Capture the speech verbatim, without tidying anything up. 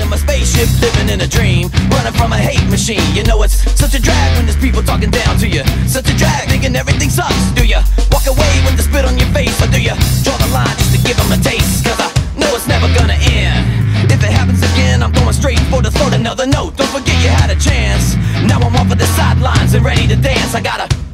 in my spaceship, living in a dream, running from a hate machine. You know it's such a drag when there's people talking down to you. Such a drag thinking everything sucks. Do you walk away with the spit on your face, or do you draw the line just to give them a taste? Cause I know it's never gonna end. If it happens again, I'm going straight for the throat. Another note, don't forget you had a chance. Now I'm off of the sidelines and ready to dance. I gotta